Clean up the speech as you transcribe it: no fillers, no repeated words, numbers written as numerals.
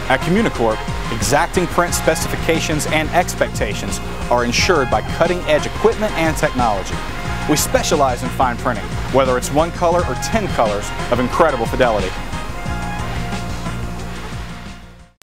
At Communicorp, exacting print specifications and expectations are ensured by cutting-edge equipment and technology. We specialize in fine printing, whether it's one color or 10 colors of incredible fidelity.